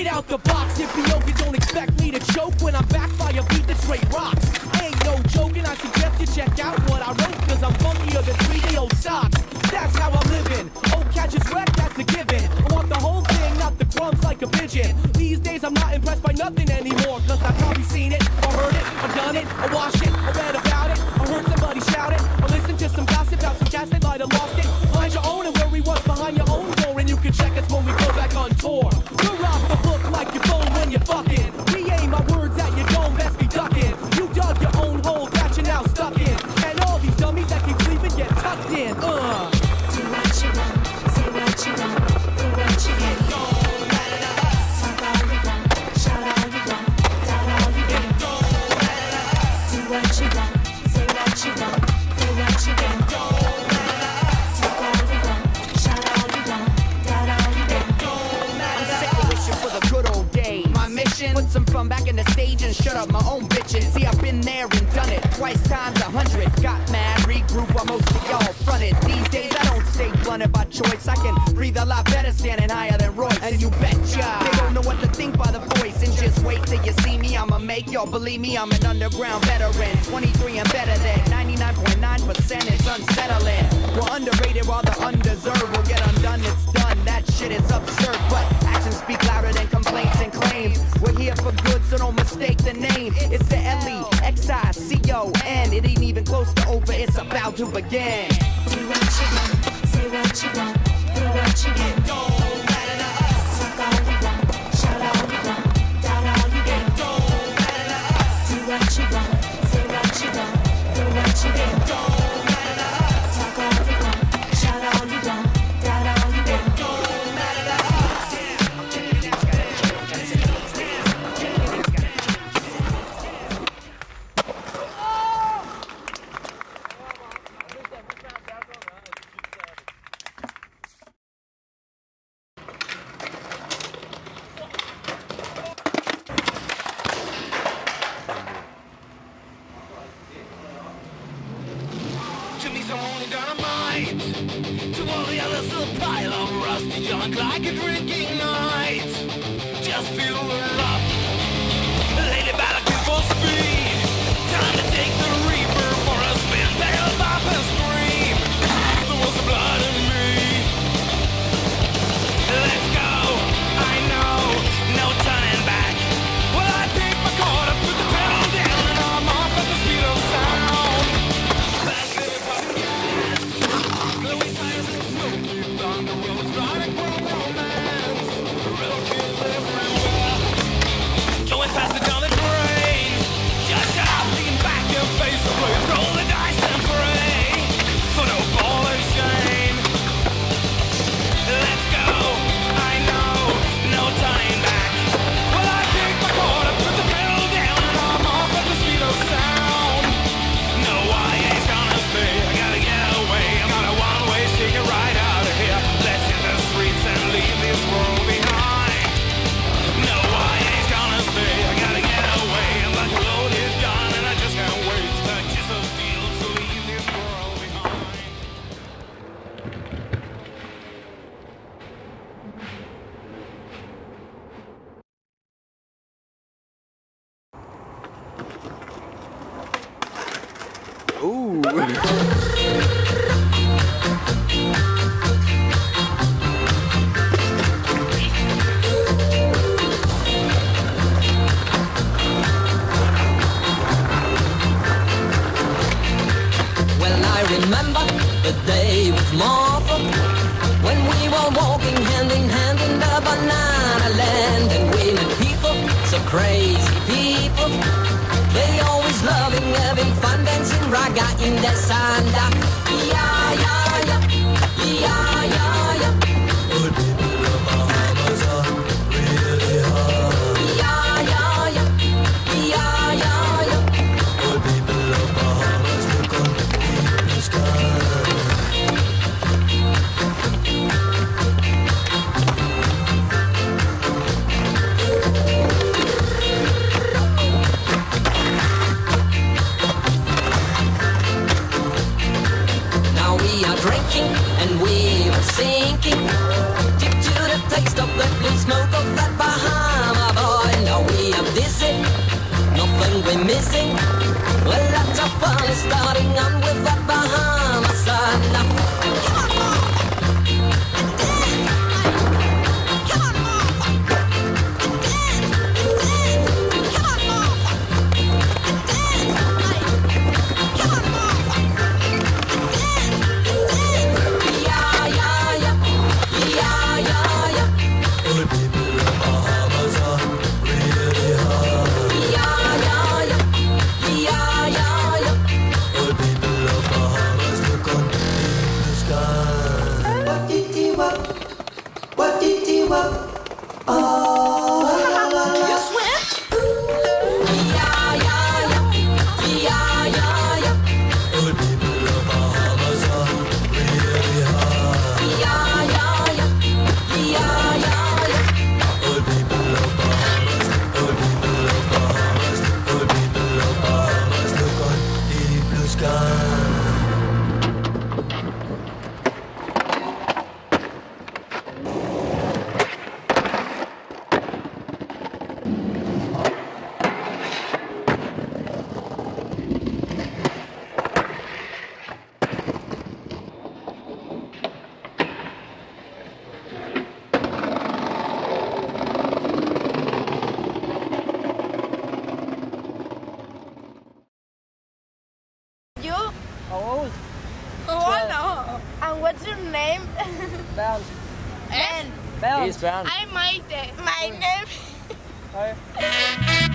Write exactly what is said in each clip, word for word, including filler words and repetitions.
it out the box. If you don't expect me to choke when I'm backed by a beat that straight rocks. I ain't no joking, I suggest you check out what I wrote, cause I'm funkier than three D old socks. That's how I'm living. Oh, catch his wreck, that's a given. I want the whole thing, not the crumbs like a pigeon. These days I'm not impressed by nothing anymore, cause I've probably seen it, or heard it, or done it, or watched it, or read about it, or heard somebody shout it, or listened to some gossip about some cats that might have lost it. Find your own and worry what's behind your own door, and you can check us when we go back on tour. We're off the hook like your phone when you're fucking. We aim our words at your dome, best be ducking. You dug your own hole that you're now stuck in, and all these dummies that keep sleeping get tucked in. Uh. Do what you want, say what you want, do what you want. Don't matter to us. Talk all you want, shout all you want, doubt all you want. Don't matter to us. Do what you want, say what you want, do what you want. Don't matter to us. Talk all you want, shout all you want, doubt all you want. Don't matter to us. I'm sick of wishing for the good old days. My mission, put some fun back in the stage and shut up my own bitches. See, I've been there and done it twice times a hundred. Got mad, regroup while most of y'all fronted. These days I don't stay blunted by choice. I can breathe a lot better standing higher than Royce. And you betcha they don't know what to think by the voice. And just wait till you see me, I'ma make y'all believe me. I'm an underground veteran, twenty-three and better than ninety-nine point nine percent is unsettling. We're underrated while the undeserved will get undone. It's done, that shit is absurd, but actions speak louder than complaints and claims. We're here for good, so don't mistake the name. It's the L E X I C O N. It ain't even close to over, it's about to begin. Do what you want, say what you want, do what you want. It don't matter to us. Talk all you want, shout all you want, doubt all you want. It don't matter to us. Do what you want, say what you want, do what you want. It don't matter to us. Talk all you want, shout all you want, doubt all you want. It don't matter to us. I'm checking it out, gotta check those things. I'm checking it out, gotta check those things. To me, some only dynamite. To all the others, a pile of rusty junk like a drinking night. Just feel the love. Lady battling for speed. Time to take the reaper for a spin. Take a bop and scream. There was blood in me. Let's go. I know. No turning back. Well, I take my cord up, put the pedal down, and I'm off at the speed of sound. Fast little puppy gas. Glowing tires and smoky thunder rolls riding from romance. The real kids everywhere. Going faster down the drain. Just shut up, lean back, your face the blade. Roll the dice and pray for no ball of shame. Let's go, I know, no turning back. Well, I take my cord up, put the pedal down, and I'm off at the speed of sound. No, I ain't gonna stay, I gotta get away. I'm on a one-way ticket right out of here. Let's hit the streets and leave this world behind. No, I ain't gonna stay, I gotta get away. I'm like a loaded gun and I just can't wait. I just so feel to leave this world behind. Well, I remember the day with Martha when we were walking hand in hand in the banana land, and we met people, so crazy people. They always loving, having fun, dancing raga in the sanda. Yeah, yeah, yeah, yeah, yeah, yeah. Good people of Bahamas are really hard. Yeah, yeah, yeah, yeah, yeah, yeah. Good people of Bahamas look on the sky. Now we are drinking and we are sinking, due to the taste of the blue smoke of that Bahamas. finally starting on with that Bahama sun. Oh. Oh, no. And what's your name? Bernd. Ben. Bernd. He's Bernd. I'm Maite. My name. Hi.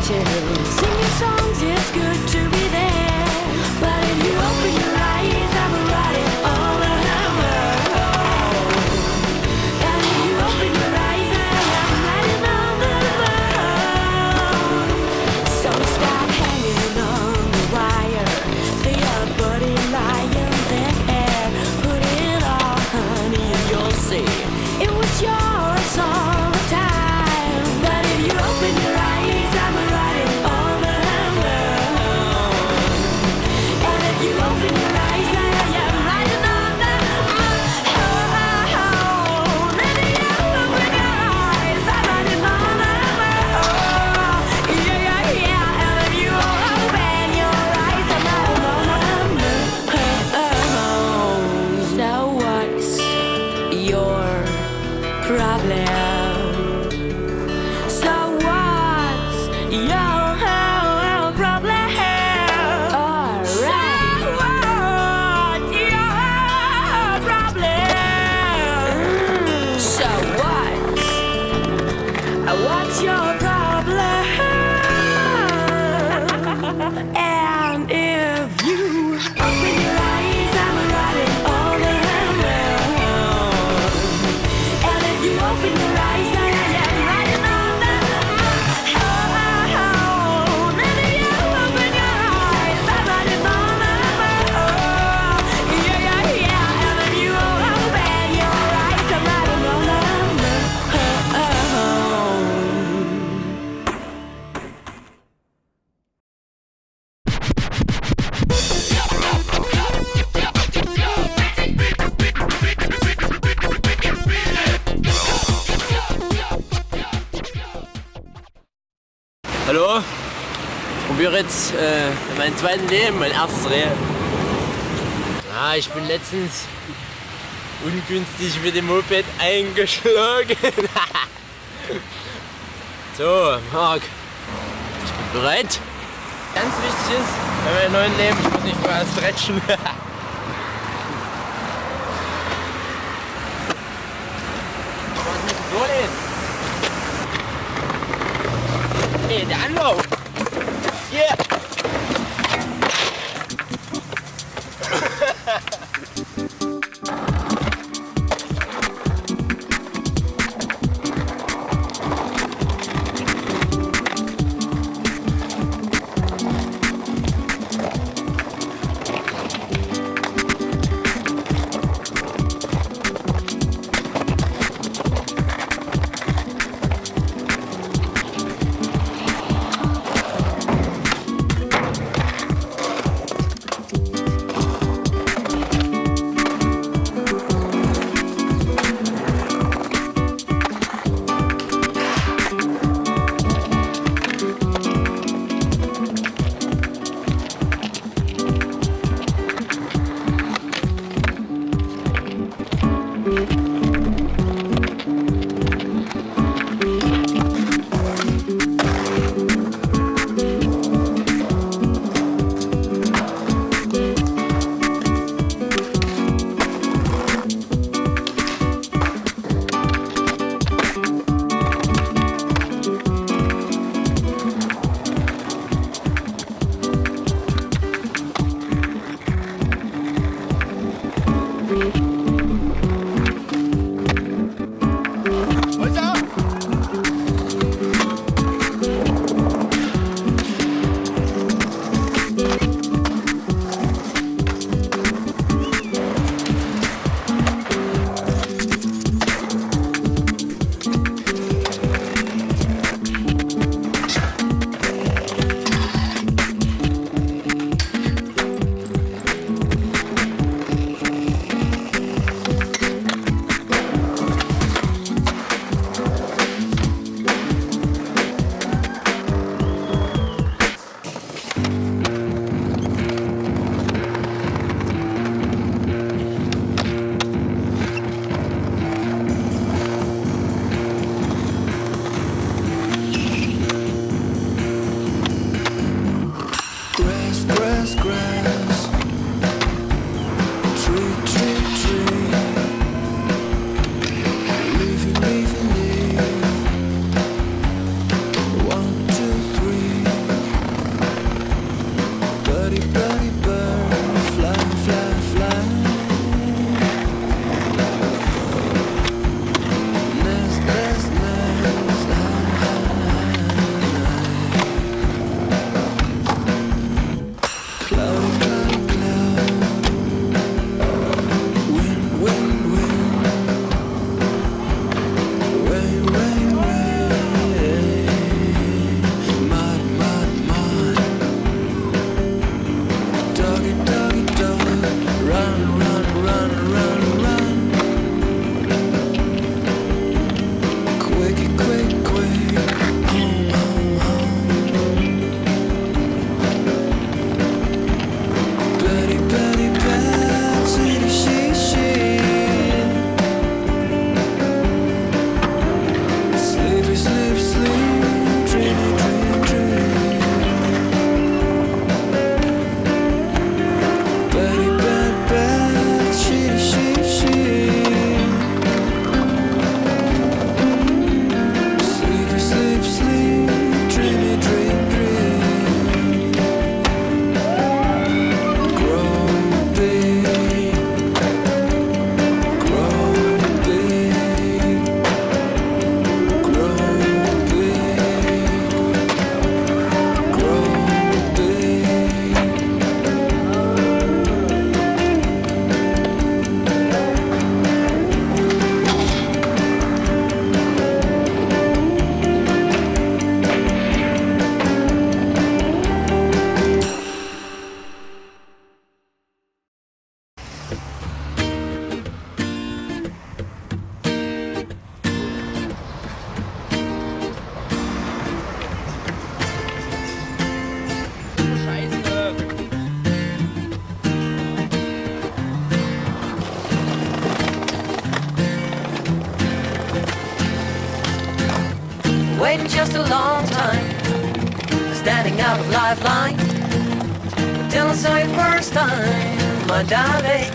to sing your songs, it's good to be there. But if you open your eyes, I'm riding on the hammer. And if you open your eyes, I'm riding on the moon. So stop hanging on the wire. See a buddy lying there. Put it on, honey, and you'll see it was yours all the time. But if you open your eyes, I'm riding on the hammer. And if you open your eyes, I am riding on the moon. And if you open your eyes, I'm riding on the moon. Yeah, yeah, yeah. And if you open your eyes, I'm riding on the moon. So what's your problem? So what's your problem? Alright. So what's your problem? So what? What's your problem? And if you open your eyes, I'm riding on the hammer. And if you open your eyes, I am riding on the moon. And if you open your eyes, I'm riding on the moon. Yeah, yeah, yeah. And if you open your eyes, I'm riding on the moon. Hallo? Ich probiere jetzt äh, mein zweites Leben, mein erstes Reh. Ah, ich bin letztens ungünstig mit dem Moped eingeschlagen. So, Marc, ich bin bereit. Ganz wichtig ist, bei meinem neuen Leben, ich muss nicht vorher stretchen. Was muss ich so lehnen? Hey, der Anlauf! Yeah! waiting just a long time, standing out of lifeline, till I saw you first time, my darling.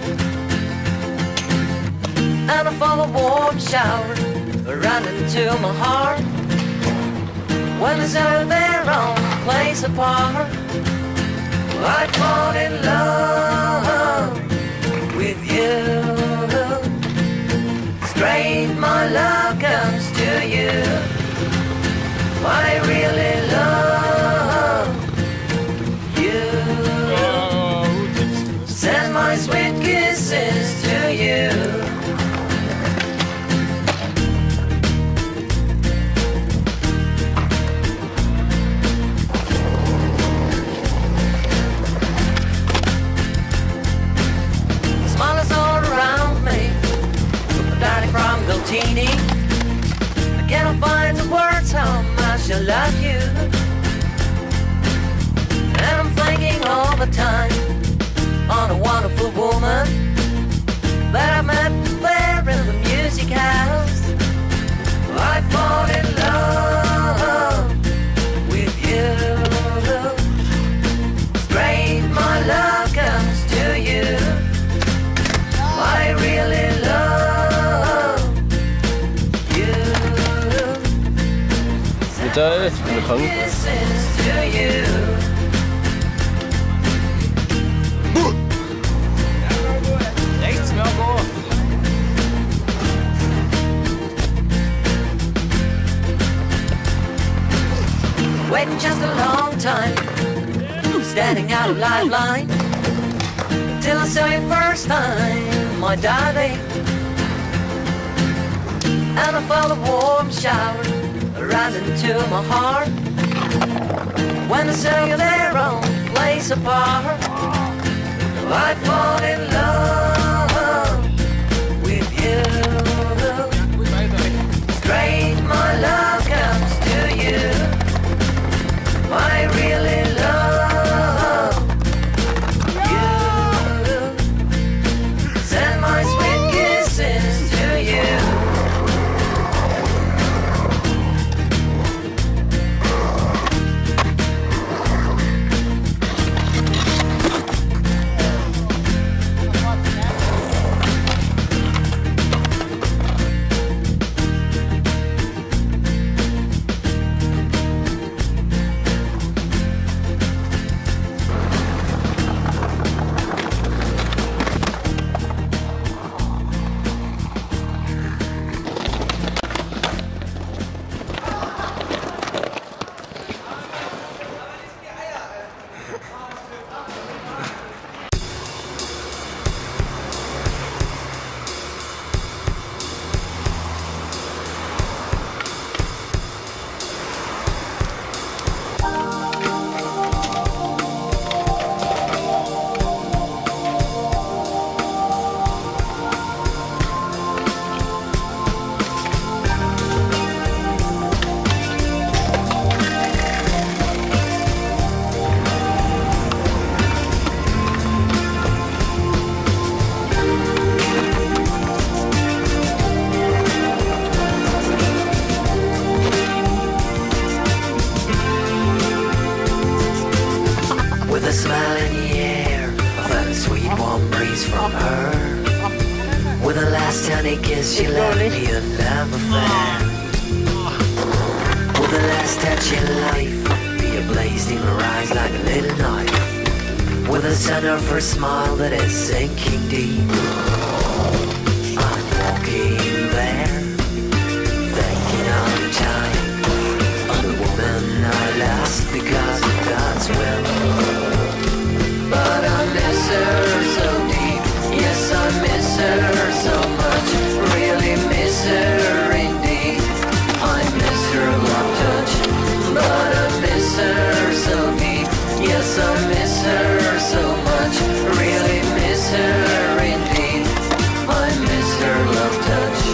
And I felt a warm shower run into my heart, when I saw you there on a place apart. I fall in love with you, straight my love comes to you. I really love you, send my sweet kisses to you. I cannot find the words how much I love you, and I'm thinking all the time on a wonderful woman that I met there in the music house. I fall in love with you, straight my love comes to you. I really love Da med kongen. Rigtig smør på. Waiting just a long time, standing out of lifeline, till I saw you first time, my darling. And I felt a warm shower right into my heart, when I saw you there on a place apart. I fall in love with you, straight my love comes to you. I really love you, send my sweet kisses to you. She left me a love affair. Will the last touch in life be a blaze in her eyes like a little knife? With the sun of her smile that is sinking deep, I'm walking there, thinking of the time of the woman I lost because of God's will. But I miss her so deep, yes I miss her so much, really miss her indeed. I miss her love touch, but I miss her so deep, yes I miss her so much, really miss her indeed. I miss her love touch.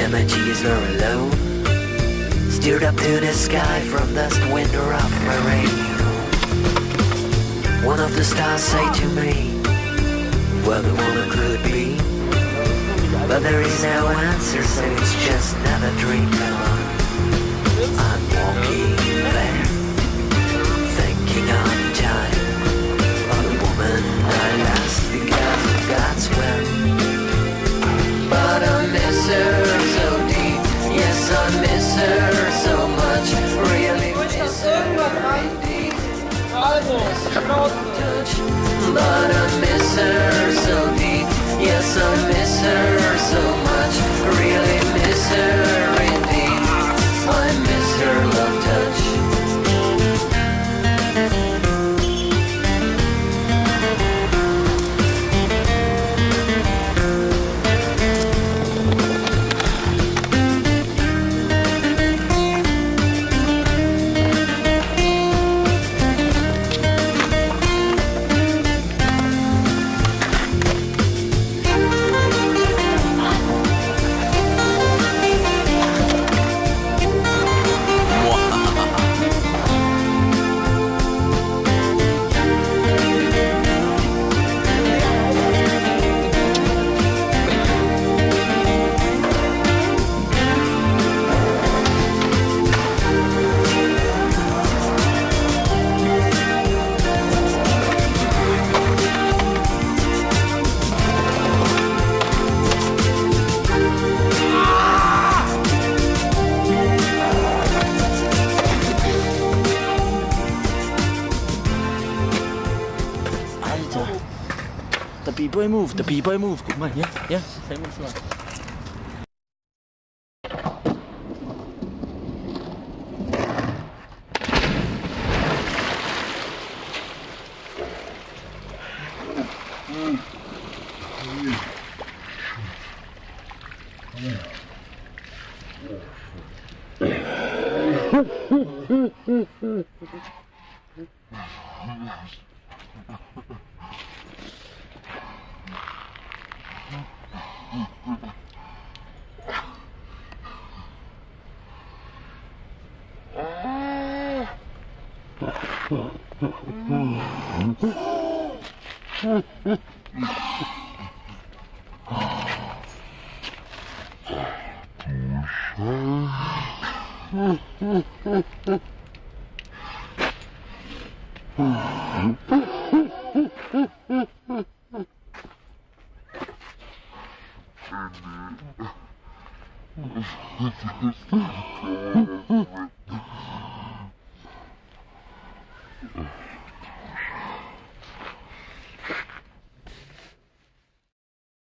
images are alone, steered up to the sky from the window of my radio. One of the stars say to me, well, the woman could be, but there is no answer, so it's just another dream. I'm walking there, thinking of the time of the woman I lost because of God's will. But I miss her so deep, yes I miss her so much, really miss her indeed. Touch, but I miss her so deep, yes I miss her so much, really miss her indeed. I miss her love touch. The B-boy move, the B-boy move. Guck mal, hier, hier, zeig mir schon mal. Mm-hmm.